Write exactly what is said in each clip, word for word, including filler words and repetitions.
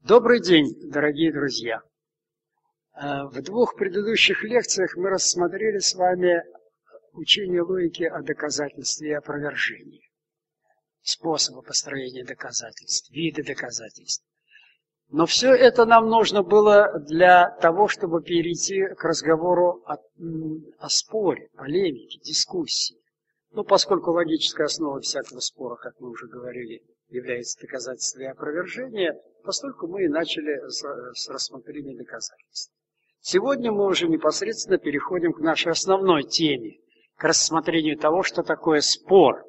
Добрый день, дорогие друзья! В двух предыдущих лекциях мы рассмотрели с вами учение логики о доказательстве и опровержении, способы построения доказательств, виды доказательств. Но все это нам нужно было для того, чтобы перейти к разговору о, о споре, полемике, дискуссии. Ну, поскольку логическая основа всякого спора, как мы уже говорили, является доказательством и опровержением, поскольку мы и начали с, с рассмотрения доказательств. Сегодня мы уже непосредственно переходим к нашей основной теме, к рассмотрению того, что такое спор,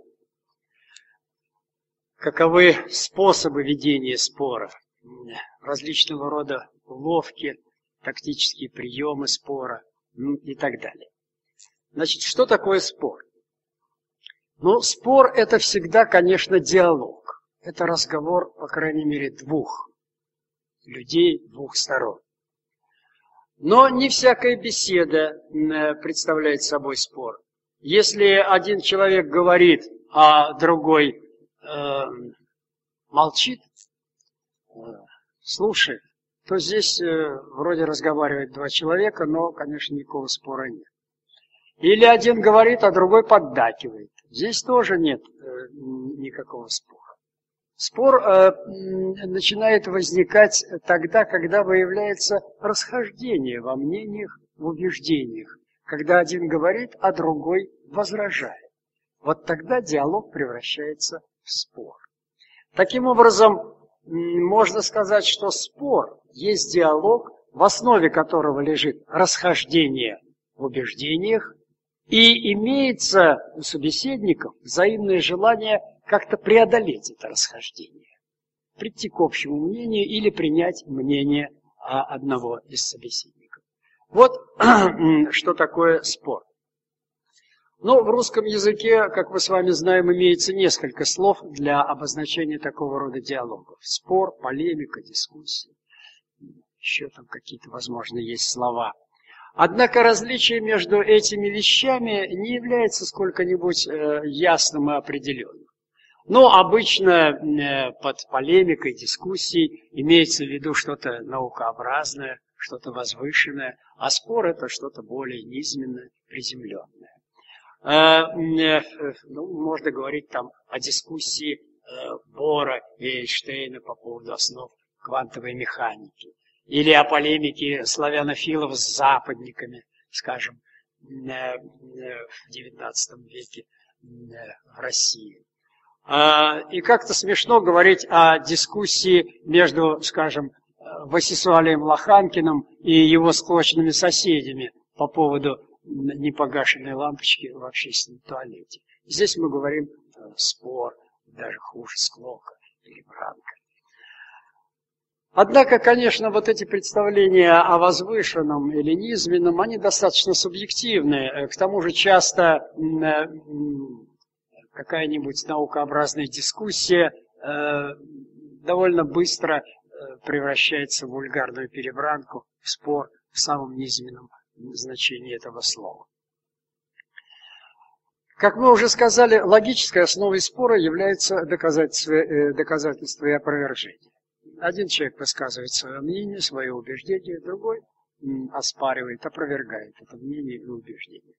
каковы способы ведения спора, различного рода уловки, тактические приемы спора и так далее. Значит, что такое спор? Ну, спор – это всегда, конечно, диалог. Это разговор, по крайней мере, двух людей, двух сторон. Но не всякая беседа представляет собой спор. Если один человек говорит, а другой э, молчит, э, слушает, то здесь э, вроде разговаривают два человека, но, конечно, никакого спора нет. Или один говорит, а другой поддакивает. Здесь тоже нет э, никакого спора. Спор э, начинает возникать тогда, когда выявляется расхождение во мнениях, в убеждениях, когда один говорит, а другой возражает. Вот тогда диалог превращается в спор. Таким образом, можно сказать, что спор есть диалог, в основе которого лежит расхождение в убеждениях, и имеется у собеседников взаимное желание как-то преодолеть это расхождение, прийти к общему мнению или принять мнение одного из собеседников. Вот что такое спор. Но в русском языке, как мы с вами знаем, имеется несколько слов для обозначения такого рода диалогов. Спор, полемика, дискуссия. Еще там какие-то, возможно, есть слова. Однако различие между этими вещами не является сколько-нибудь э, ясным и определенным. Но обычно э, под полемикой, дискуссией имеется в виду что-то наукообразное, что-то возвышенное, а спор – это что-то более низменное, приземленное. Э, э, ну, можно говорить там о дискуссии э, Бора и Эйнштейна по поводу основ квантовой механики. Или о полемике славянофилов с западниками, скажем, в девятнадцатом веке в России. И как-то смешно говорить о дискуссии между, скажем, Васисуалием Лоханкиным и его склочными соседями по поводу непогашенной лампочки в общественном туалете. Здесь мы говорим спор, даже хуже склока или бранка. Однако, конечно, вот эти представления о возвышенном или низменном, они достаточно субъективны. К тому же часто какая-нибудь наукообразная дискуссия довольно быстро превращается в вульгарную перебранку, в спор в самом низменном значении этого слова. Как мы уже сказали, логической основой спора является доказательство, доказательство и опровержение. Один человек высказывает свое мнение, свое убеждение, другой оспаривает, опровергает это мнение и убеждение.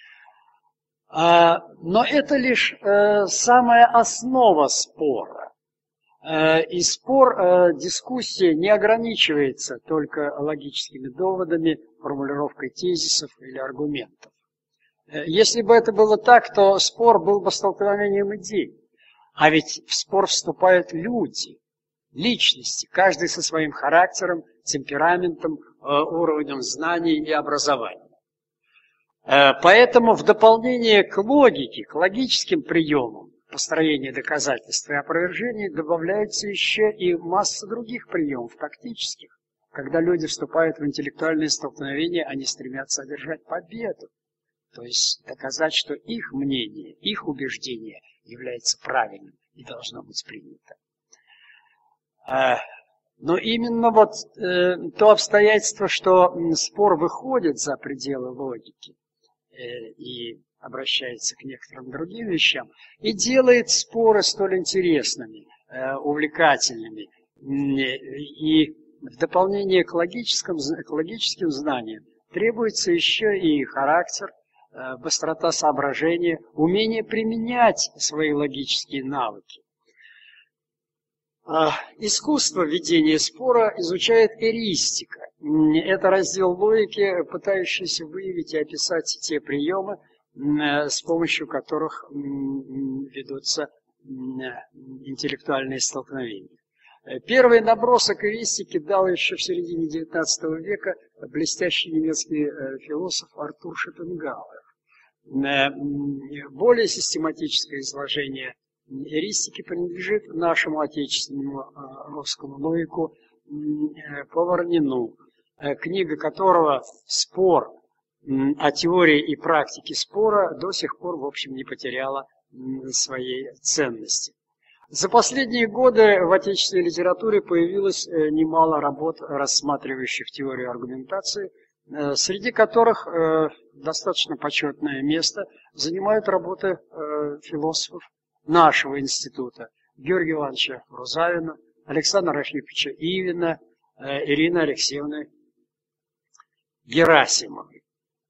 Но это лишь самая основа спора. И спор, дискуссия не ограничивается только логическими доводами, формулировкой тезисов или аргументов. Если бы это было так, то спор был бы столкновением идей. А ведь в спор вступают люди. Личности, каждый со своим характером, темпераментом, уровнем знаний и образования. Поэтому в дополнение к логике, к логическим приемам построения доказательств и опровержений добавляется еще и масса других приемов, тактических. Когда люди вступают в интеллектуальные столкновения, они стремятся одержать победу. То есть доказать, что их мнение, их убеждение является правильным и должно быть принято. Но именно вот э, то обстоятельство, что спор выходит за пределы логики э, и обращается к некоторым другим вещам, и делает споры столь интересными, э, увлекательными И в дополнение к, логическим, к логическим знаниям требуется еще и характер, быстрота соображения, умение применять свои логические навыки. Искусство ведения спора изучает эристика. Это раздел логики, пытающийся выявить и описать те приемы, с помощью которых ведутся интеллектуальные столкновения. Первый набросок эристики дал еще в середине девятнадцатого века блестящий немецкий философ Артур Шопенгауэр. Более систематическое изложение эристики принадлежит нашему отечественному русскому логику Поварнину, книга которого «Спор о теории и практике спора» до сих пор, в общем, не потеряла своей ценности. За последние годы в отечественной литературе появилось немало работ, рассматривающих теорию аргументации, среди которых достаточно почетное место занимают работы философов нашего института: Георгия Ивановича Рузавина, Александра Архиповича Ивина, Ирины Алексеевны Герасимовой.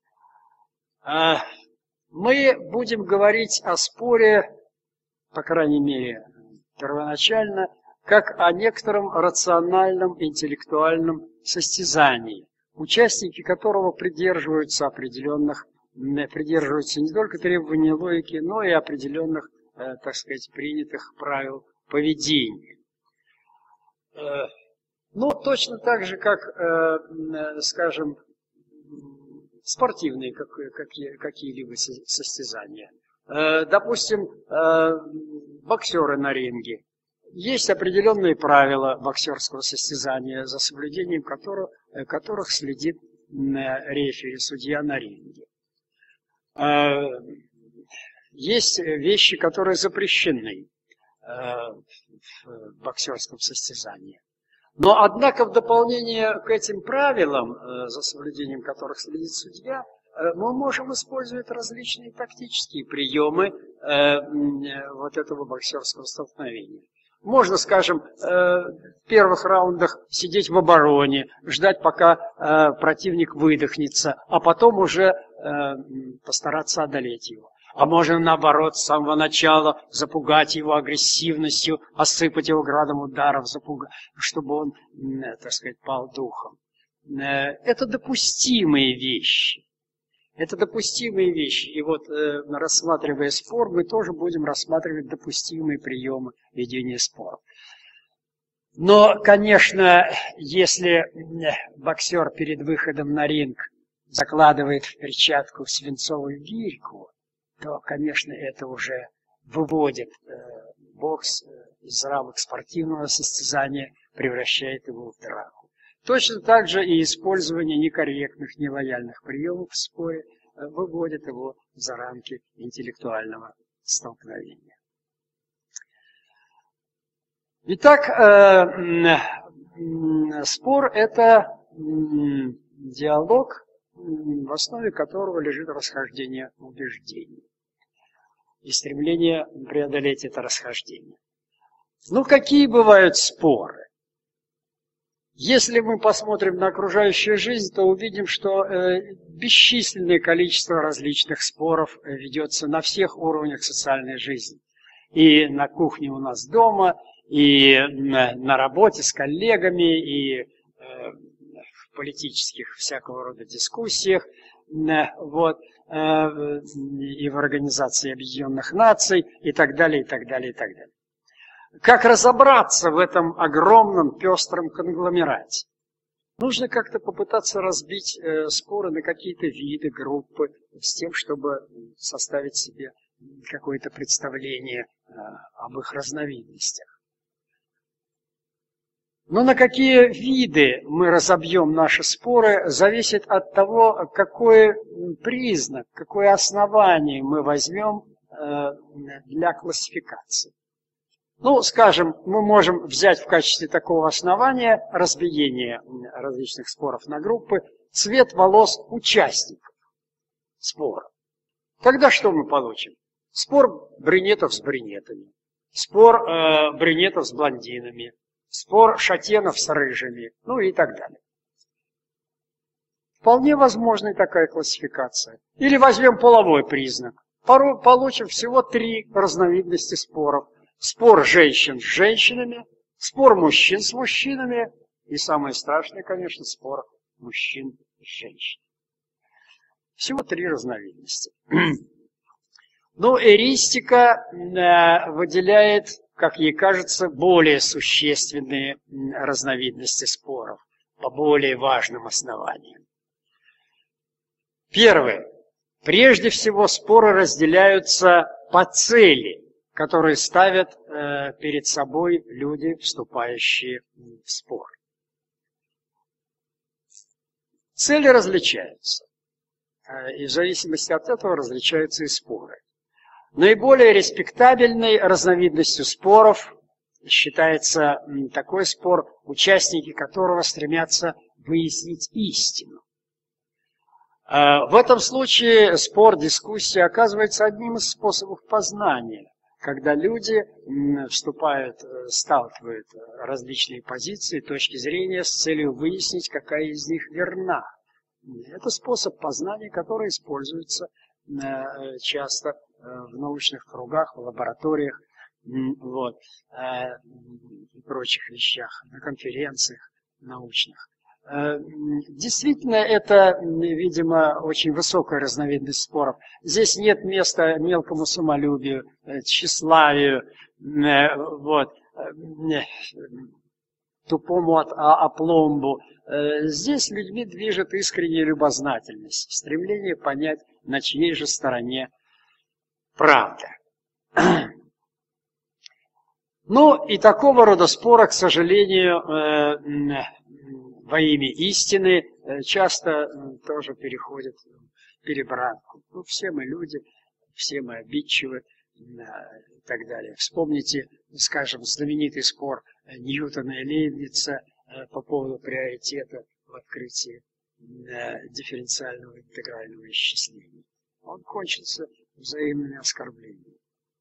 Мы будем говорить о споре, по крайней мере, первоначально, как о некотором рациональном интеллектуальном состязании, участники которого придерживаются определенных, придерживаются не только требований логики, но и определенных, так сказать, принятых правил поведения. Ну, точно так же, как, скажем, спортивные какие-либо состязания. Допустим, боксеры на ринге. Есть определенные правила боксерского состязания, за соблюдением которых, которых следит рефери, судья на ринге. Есть вещи, которые запрещены в боксерском состязании. Но, однако, в дополнение к этим правилам, за соблюдением которых следит судья, мы можем использовать различные тактические приемы вот этого боксерского столкновения. Можно, скажем, в первых раундах сидеть в обороне, ждать, пока противник выдохнется, а потом уже постараться одолеть его. А можно, наоборот, с самого начала запугать его агрессивностью, осыпать его градом ударов, запугать, чтобы он, так сказать, пал духом. Это допустимые вещи. Это допустимые вещи. И вот, рассматривая спор, мы тоже будем рассматривать допустимые приемы ведения спора. Но, конечно, если боксер перед выходом на ринг закладывает в перчатку свинцовую гирьку, то, конечно, это уже выводит бокс из рамок спортивного состязания, превращает его в драку. Точно так же и использование некорректных, нелояльных приемов в споре выводит его за рамки интеллектуального столкновения. Итак, спор – это диалог, в основе которого лежит расхождение убеждений и стремление преодолеть это расхождение. Ну, какие бывают споры? Если мы посмотрим на окружающую жизнь, то увидим, что э, бесчисленное количество различных споров ведется на всех уровнях социальной жизни. И на кухне у нас дома, и на, на работе с коллегами, и э, в политических всякого рода дискуссиях, э, вот, э, и в Организации Объединенных Наций, и так далее, и так далее, и так далее. Как разобраться в этом огромном пестром конгломерате? Нужно как-то попытаться разбить э, споры на какие-то виды, группы, с тем, чтобы составить себе какое-то представление э, об их разновидностях. Но на какие виды мы разобьем наши споры, зависит от того, какой признак, какое основание мы возьмем э, для классификации. Ну, скажем, мы можем взять в качестве такого основания разбиения различных споров на группы цвет волос участников спора. Тогда что мы получим? Спор брюнетов с брюнетами, спор э, брюнетов с блондинами, спор шатенов с рыжими, ну и так далее. Вполне возможна и такая классификация. Или возьмем половой признак. Порой получим всего три разновидности споров. Спор женщин с женщинами, спор мужчин с мужчинами и самое страшное, конечно, спор мужчин с женщинами. Всего три разновидности. Но эристика выделяет, как ей кажется, более существенные разновидности споров по более важным основаниям. Первое. Прежде всего, споры разделяются по цели, которые ставят э, перед собой люди, вступающие в спор. Цели различаются, э, и в зависимости от этого различаются и споры. Наиболее респектабельной разновидностью споров считается такой спор, участники которого стремятся выяснить истину. В этом случае спор, дискуссия оказывается одним из способов познания, когда люди вступают, сталкивают различные позиции, точки зрения с целью выяснить, какая из них верна. Это способ познания, который используется часто в научных кругах, в лабораториях, вот, и прочих вещах, на конференциях научных. Действительно, это, видимо, очень высокая разновидность споров. Здесь нет места мелкому самолюбию, тщеславию, вот, тупому опломбу. Здесь людьми движет искренняя любознательность, стремление понять, на чьей же стороне правда. Ну, и такого рода споры, к сожалению, во имя истины часто тоже переходят в перебранку. Ну, все мы люди, все мы обидчивы и так далее. Вспомните, скажем, знаменитый спор Ньютона и Лейбница по поводу приоритета в открытии дифференциального интегрального исчисления. Он кончился взаимными оскорблениями.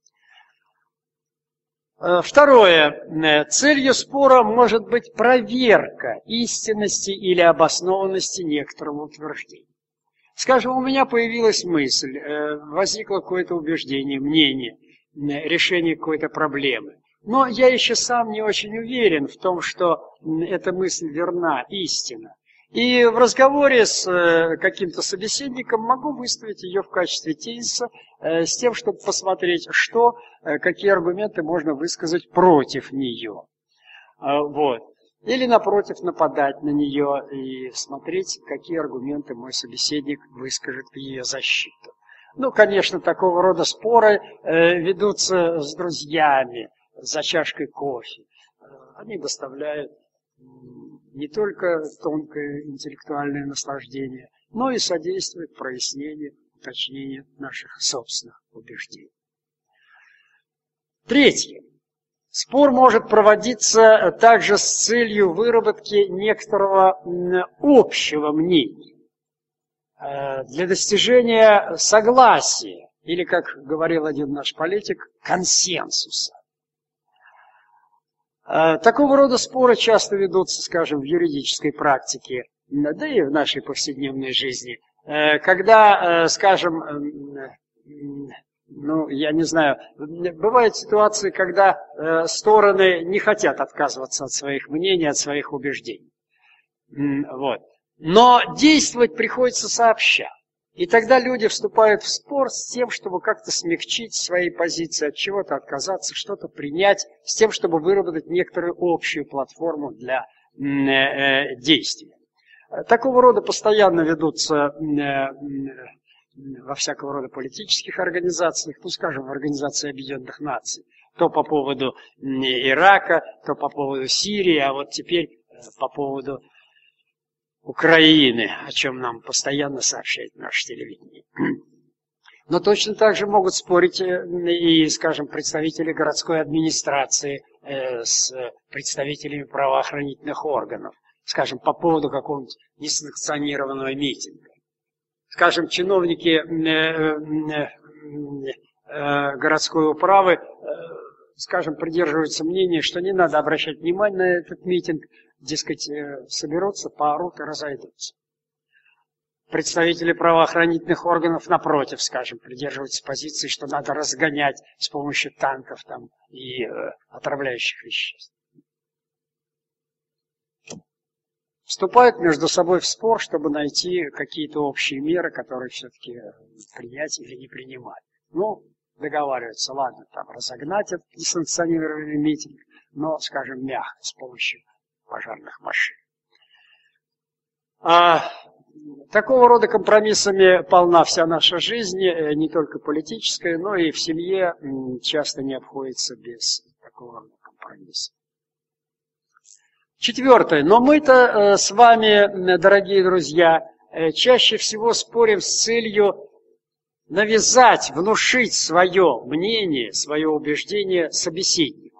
Второе. Целью спора может быть проверка истинности или обоснованности некоторого утверждения. Скажем, у меня появилась мысль, возникло какое-то убеждение, мнение, решение какой-то проблемы. Но я еще сам не очень уверен в том, что эта мысль верна, истина. И в разговоре с каким-то собеседником могу выставить ее в качестве тезиса с тем, чтобы посмотреть, что, какие аргументы можно высказать против нее. Вот. Или, напротив, нападать на нее и смотреть, какие аргументы мой собеседник выскажет в ее защиту. Ну, конечно, такого рода споры ведутся с друзьями, за чашкой кофе. Они доставляют не только тонкое интеллектуальное наслаждение, но и содействует прояснению, уточнению наших собственных убеждений. Третье. Спор может проводиться также с целью выработки некоторого общего мнения для достижения согласия, или, как говорил один наш политик, консенсуса. Такого рода споры часто ведутся, скажем, в юридической практике, да и в нашей повседневной жизни, когда, скажем, ну, я не знаю, бывают ситуации, когда стороны не хотят отказываться от своих мнений, от своих убеждений. Вот. Но действовать приходится сообща. И тогда люди вступают в спор с тем, чтобы как-то смягчить свои позиции, от чего-то отказаться, что-то принять, с тем, чтобы выработать некоторую общую платформу для э, действия. Такого рода постоянно ведутся э, во всякого рода политических организациях, ну, скажем, в Организации Объединенных Наций, то по поводу Ирака, то по поводу Сирии, а вот теперь по поводу Украины, о чем нам постоянно сообщает наше телевидение. Но точно так же могут спорить и, скажем, представители городской администрации с представителями правоохранительных органов, скажем, по поводу какого-нибудь несанкционированного митинга. Скажем, чиновники городской управы скажем, придерживаются мнения, что не надо обращать внимание на этот митинг, дескать, соберутся, поорут и разойдутся. Представители правоохранительных органов, напротив, скажем, придерживаются позиции, что надо разгонять с помощью танков там, и э, отравляющих веществ. Вступают между собой в спор, чтобы найти какие-то общие меры, которые все-таки принять или не принимать. Ну, договариваются, ладно, там разогнать этот несанкционированный митинг, но, скажем, мягко, с помощью пожарных машин. А, такого рода компромиссами полна вся наша жизнь, не только политическая, но и в семье часто не обходится без такого рода компромисса. Четвертое. Но мы-то э, с вами, дорогие друзья, э, чаще всего спорим с целью навязать, внушить свое мнение, свое убеждение собеседнику,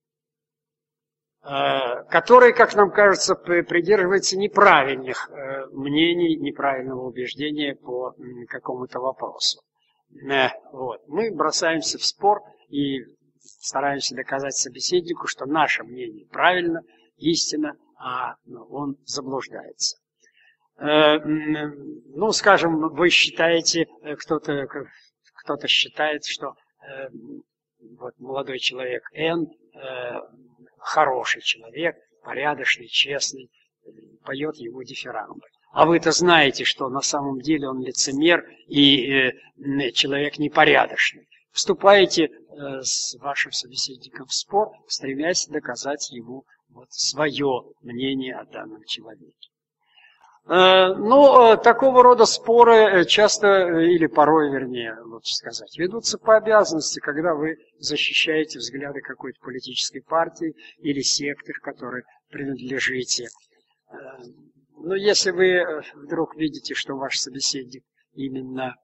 э, который, как нам кажется, придерживается неправильных э, мнений, неправильного убеждения по э, какому-то вопросу. Э, вот. Мы бросаемся в спор и стараемся доказать собеседнику, что наше мнение правильно, истина, а он заблуждается. Ну, скажем, вы считаете, кто-то кто-то считает, что вот молодой человек Н хороший человек, порядочный, честный, поет его дифирамбы. А вы-то знаете, что на самом деле он лицемер и человек непорядочный. Вступаете с вашим собеседником в спор, стремясь доказать ему вот свое мнение о данном человеке. Но такого рода споры часто, или порой, вернее, лучше сказать, ведутся по обязанности, когда вы защищаете взгляды какой-то политической партии или секты, которой принадлежите. Но если вы вдруг видите, что ваш собеседник именно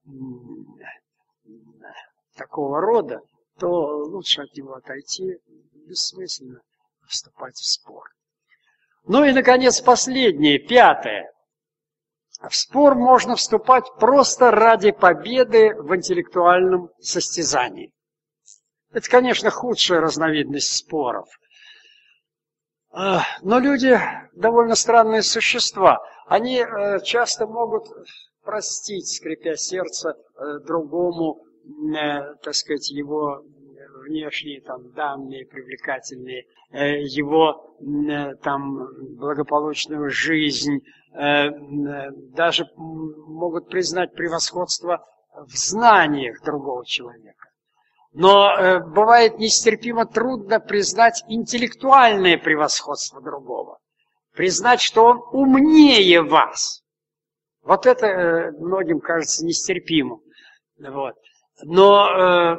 такого рода, то лучше от него отойти, бессмысленно вступать в спор. Ну и, наконец, последнее, пятое. В спор можно вступать просто ради победы в интеллектуальном состязании. Это, конечно, худшая разновидность споров. Но люди довольно странные существа. Они часто могут простить, скрипя сердце, другому, так сказать, его внешние там данные привлекательные, его там благополучную жизнь, даже могут признать превосходство в знаниях другого человека. Но бывает нестерпимо трудно признать интеллектуальное превосходство другого, признать, что он умнее вас. Вот это многим кажется нестерпимым. Вот. Но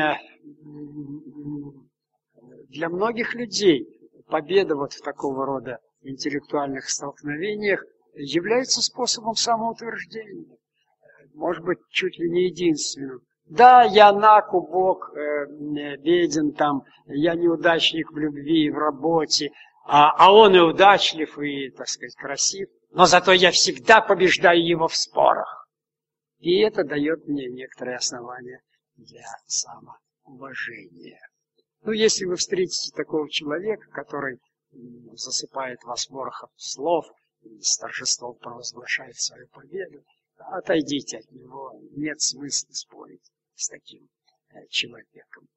для многих людей победа вот в такого рода интеллектуальных столкновениях является способом самоутверждения. Может быть, чуть ли не единственным. Да, я наг, убог, э, беден, там, я неудачник в любви и в работе, а, а он и удачлив, и, так сказать, красив, но зато я всегда побеждаю его в спорах. И это дает мне некоторые основания для самоуважения. Ну, если вы встретите такого человека, который засыпает вас ворохом слов и с торжеством провозглашает свою победу, отойдите от него, нет смысла спорить с таким человеком.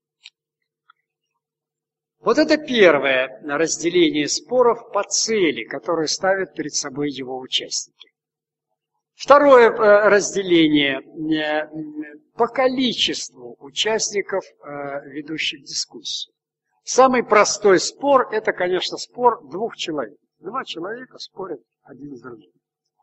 Вот это первое разделение споров по цели, которые ставят перед собой его участники. Второе разделение по количеству участников, ведущих дискуссию. Самый простой спор – это, конечно, спор двух человек. Два человека спорят один с другим.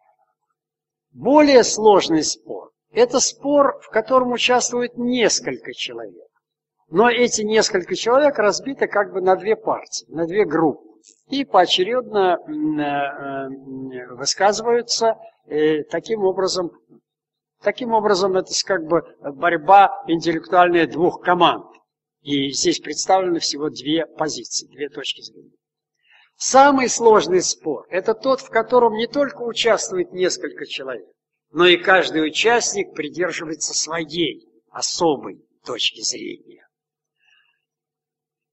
Более сложный спор – это спор, в котором участвует несколько человек. Но эти несколько человек разбиты как бы на две партии, на две группы. И поочередно высказываются таким образом. Таким образом, это как бы борьба интеллектуальная двух команд. И здесь представлены всего две позиции, две точки зрения. Самый сложный спор – это тот, в котором не только участвует несколько человек, но и каждый участник придерживается своей особой точки зрения.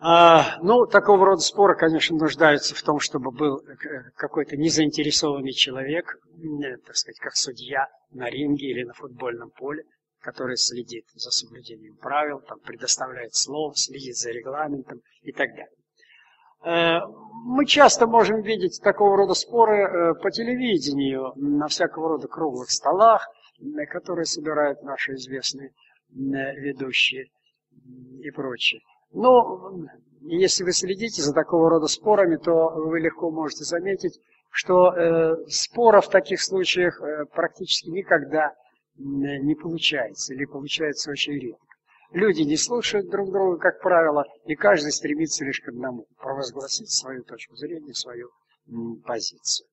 А, ну, такого рода споры, конечно, нуждаются в том, чтобы был какой-то незаинтересованный человек, так сказать, как судья на ринге или на футбольном поле, который следит за соблюдением правил, там, предоставляет слово, следит за регламентом и так далее. Мы часто можем видеть такого рода споры по телевидению, на всякого рода круглых столах, которые собирают наши известные ведущие и прочее. Но если вы следите за такого рода спорами, то вы легко можете заметить, что э, споров в таких случаях э, практически никогда не получается, или получается очень редко. Люди не слушают друг друга, как правило, и каждый стремится лишь к одному – провозгласить свою точку зрения, свою м, позицию.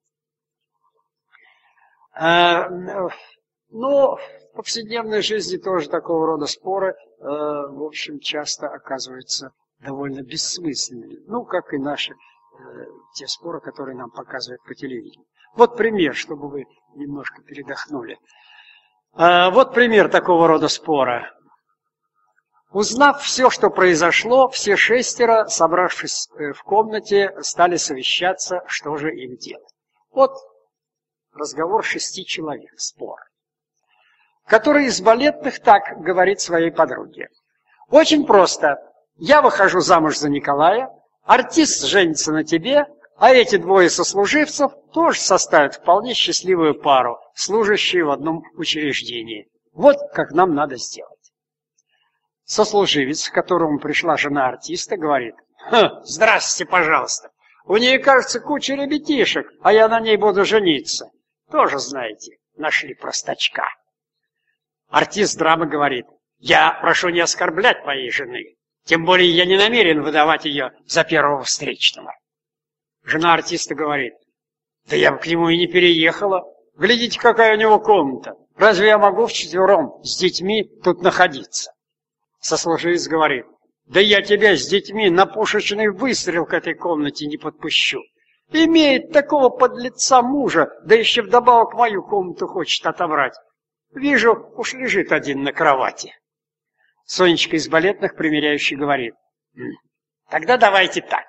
А, но в повседневной жизни тоже такого рода споры, э, в общем, часто оказываются довольно бессмысленными. Ну, как и наши э, те споры, которые нам показывают по телевидению. Вот пример, чтобы вы немножко передохнули. Э, вот пример такого рода спора. Узнав все, что произошло, все шестеро, собравшись в комнате, стали совещаться, что же им делать. Вот разговор шести человек, спор, который из балетных так говорит своей подруге. Очень просто. Я выхожу замуж за Николая, артист женится на тебе, а эти двое сослуживцев тоже составят вполне счастливую пару, служащие в одном учреждении. Вот как нам надо сделать. Сослуживец, к которому пришла жена артиста, говорит: «Здрасте, пожалуйста. У нее, кажется, куча ребятишек, а я на ней буду жениться. Тоже, знаете, нашли простачка». Артист драмы говорит: «Я прошу не оскорблять моей жены. Тем более я не намерен выдавать ее за первого встречного». Жена артиста говорит: «Да я бы к нему и не переехала. Глядите, какая у него комната. Разве я могу вчетвером с детьми тут находиться?» Сослуживец говорит: «Да я тебя с детьми на пушечный выстрел к этой комнате не подпущу. Имеет такого подлеца мужа, да еще вдобавок мою комнату хочет отобрать. Вижу, уж лежит один на кровати». Сонечка из балетных, примеряющий, говорит: «Тогда давайте так.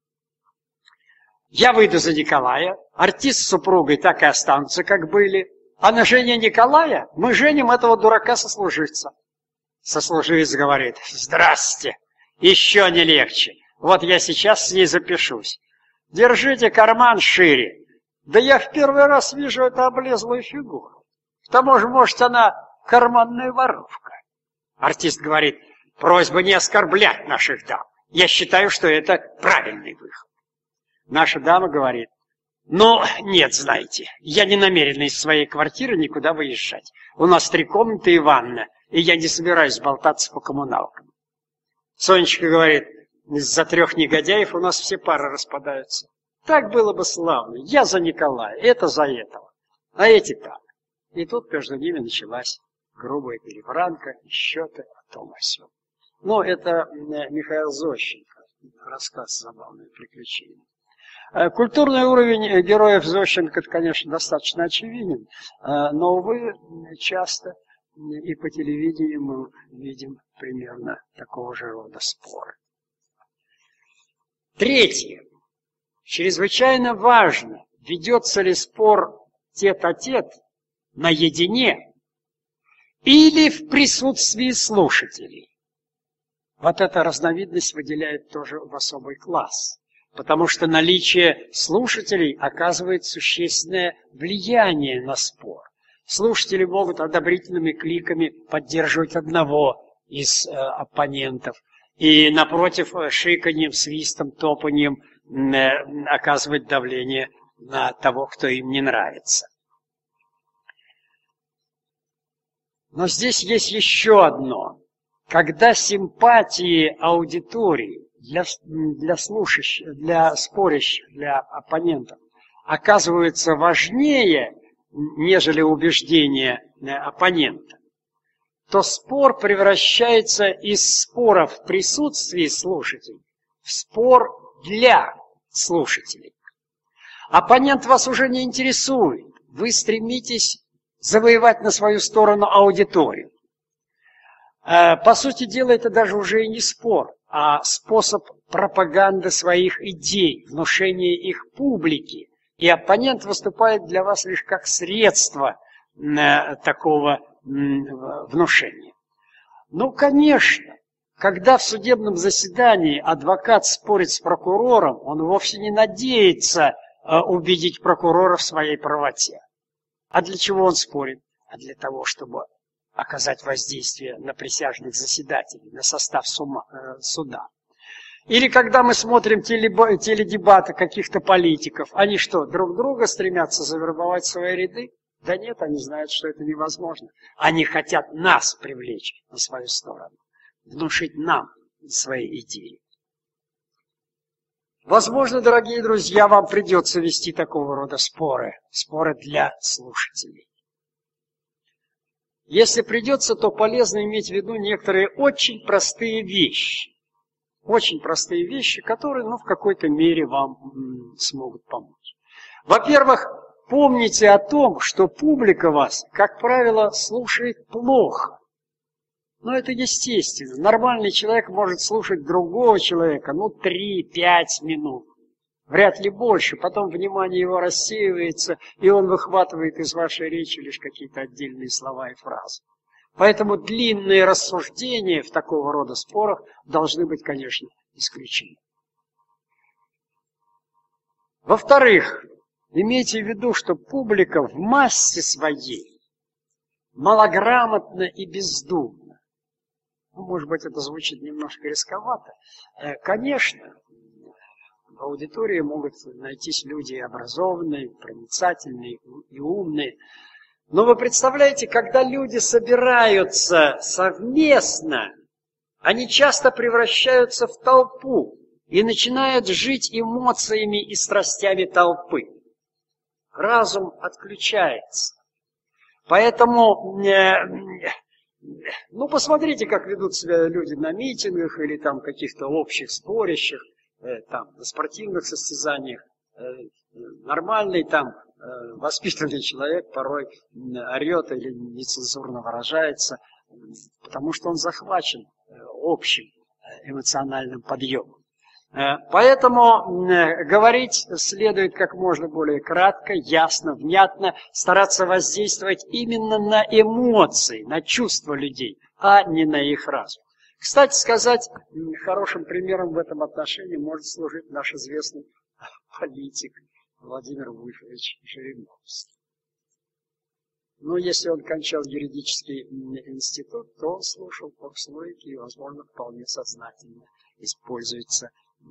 Я выйду за Николая, артист с супругой так и останутся, как были, а на жене Николая мы женим этого дурака-сослуживца». Сослуживец говорит: «Здрасте, еще не легче. Вот я сейчас с ней запишусь. Держите карман шире. Да я в первый раз вижу эту облезлую фигуру. К тому же, может, она карманная воровка». Артист говорит: «Просьба не оскорблять наших дам. Я считаю, что это правильный выход». Наша дама говорит: «Ну, нет, знаете, я не намерена из своей квартиры никуда выезжать. У нас три комнаты и ванна, и я не собираюсь болтаться по коммуналкам». Сонечка говорит: «Из-за трех негодяев у нас все пары распадаются. Так было бы славно. Я за Николая, это за этого, а эти так». И тут между ними началась грубая перебранка, счеты о том о сём. Ну, это Михаил Зощенко, рассказ «Забавные приключения». Культурный уровень героев Зощенко, конечно, достаточно очевиден, но, увы, часто и по телевидению мы видим примерно такого же рода споры. Третье. Чрезвычайно важно, ведется ли спор тет-а-тет, наедине, или в присутствии слушателей. Вот эта разновидность выделяет тоже в особый класс, потому что наличие слушателей оказывает существенное влияние на спор. Слушатели могут одобрительными кликами поддерживать одного из э, оппонентов, и, напротив, шиканьем, свистом, топаньем э, оказывать давление на того, кто им не нравится. Но здесь есть еще одно. Когда симпатии аудитории для, для слушающих, для спорящих, для оппонентов оказываются важнее, нежели убеждения оппонента, то спор превращается из спора в присутствии слушателей в спор для слушателей. Оппонент вас уже не интересует. Вы стремитесь завоевать на свою сторону аудиторию. По сути дела, это даже уже и не спор, а способ пропаганды своих идей, внушения их публике. И оппонент выступает для вас лишь как средство э, такого э, внушения. Ну, конечно, когда в судебном заседании адвокат спорит с прокурором, он вовсе не надеется э, убедить прокурора в своей правоте. А для чего он спорит? А для того, чтобы оказать воздействие на присяжных заседателей, на состав сума, э, суда. Или когда мы смотрим телеба, теледебаты каких-то политиков, они что, друг друга стремятся завербовать в свои ряды? Да нет, они знают, что это невозможно. Они хотят нас привлечь на свою сторону, внушить нам свои идеи. Возможно, дорогие друзья, вам придется вести такого рода споры, споры для слушателей. Если придется, то полезно иметь в виду некоторые очень простые вещи. Очень простые вещи, которые, ну, в какой-то мере вам м, смогут помочь. Во-первых, помните о том, что публика вас, как правило, слушает плохо. Но это естественно. Нормальный человек может слушать другого человека, ну, три-пять минут. Вряд ли больше. Потом внимание его рассеивается, и он выхватывает из вашей речи лишь какие-то отдельные слова и фразы. Поэтому длинные рассуждения в такого рода спорах должны быть, конечно, исключены. Во-вторых, имейте в виду, что публика в массе своей малограмотна и бездумна. Ну, может быть, это звучит немножко рисковато. Конечно, в аудитории могут найтись люди образованные, проницательные и умные. Но вы представляете, когда люди собираются совместно, они часто превращаются в толпу и начинают жить эмоциями и страстями толпы. Разум отключается. Поэтому, ну, посмотрите, как ведут себя люди на митингах или там каких-то общих спорящих, там, на спортивных состязаниях. Нормальный там воспитанный человек порой орет или нецензурно выражается, потому что он захвачен общим эмоциональным подъемом. Поэтому говорить следует как можно более кратко, ясно, внятно, стараться воздействовать именно на эмоции, на чувства людей, а не на их разум. Кстати сказать, хорошим примером в этом отношении может служить наш известный политик Владимир Вольфович Жириновский. Но если он кончал юридический институт, то он слушал фокслойки и, возможно, вполне сознательно используется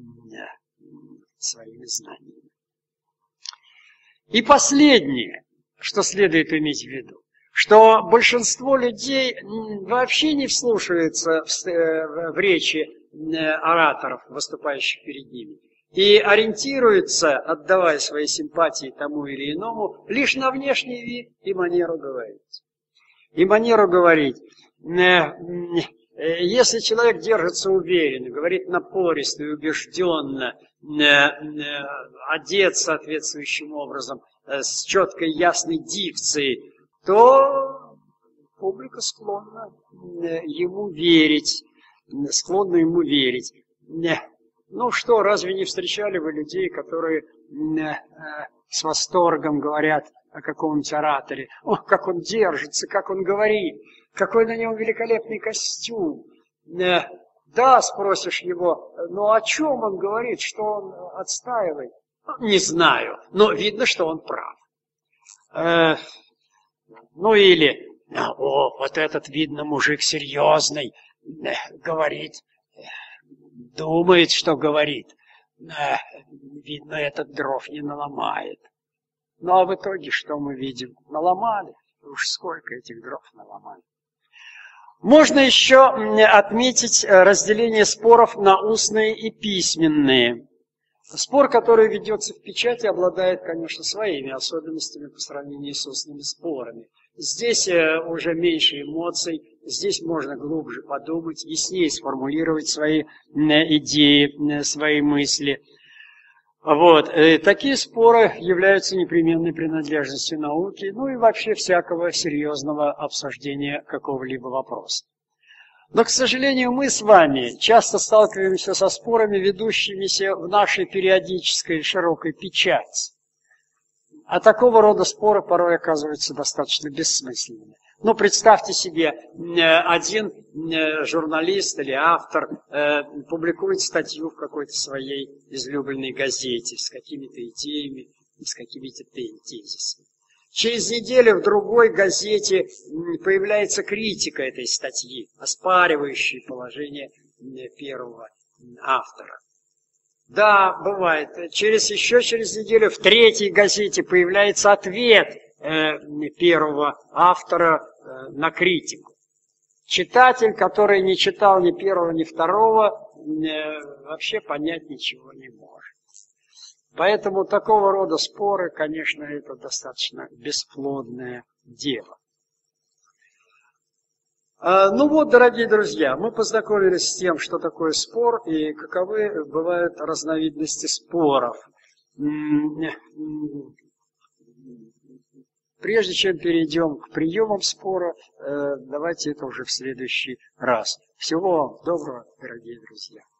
своими знаниями. И последнее, что следует иметь в виду, что большинство людей вообще не вслушивается в, в речи ораторов, выступающих перед ними, и ориентируется, отдавая свои симпатии тому или иному, лишь на внешний вид и манеру говорить. И манеру говорить. Если человек держится уверенно, говорит напористо и убежденно, одет соответствующим образом, с четкой ясной дикцией, то публика склонна ему верить, склонна ему верить. Ну что, разве не встречали вы людей, которые с восторгом говорят о каком-нибудь ораторе? О, как он держится, как он говорит, какой на нем великолепный костюм. Да, спросишь его, ну о чем он говорит, что он отстаивает? Не знаю, но видно, что он прав. Ну или, о, вот этот, видно, мужик серьезный, говорит, думает, что говорит. Видно, этот дров не наломает. Ну а в итоге что мы видим? Наломали. Уж сколько этих дров наломали. Можно еще отметить разделение споров на устные и письменные. Спор, который ведется в печати, обладает, конечно, своими особенностями по сравнению с устными спорами. Здесь уже меньше эмоций, здесь можно глубже подумать, яснее сформулировать свои идеи, свои мысли. Вот. Такие споры являются непременной принадлежностью науки, ну и вообще всякого серьезного обсуждения какого-либо вопроса. Но, к сожалению, мы с вами часто сталкиваемся со спорами, ведущимися в нашей периодической широкой печати. А такого рода споры порой оказываются достаточно бессмысленными. Ну, представьте себе, один журналист или автор публикует статью в какой-то своей излюбленной газете с какими-то идеями, с какими-то тезисами. Через неделю в другой газете появляется критика этой статьи, оспаривающая положение первого автора. Да, бывает. Через, еще через неделю в третьей газете появляется ответ э, первого автора э, на критику. Читатель, который не читал ни первого, ни второго, э, вообще понять ничего не может. Поэтому такого рода споры, конечно, это достаточно бесплодное дело. Ну вот, дорогие друзья, мы познакомились с тем, что такое спор и каковы бывают разновидности споров. Прежде чем перейдем к приемам спора, давайте это уже в следующий раз. Всего вам доброго, дорогие друзья.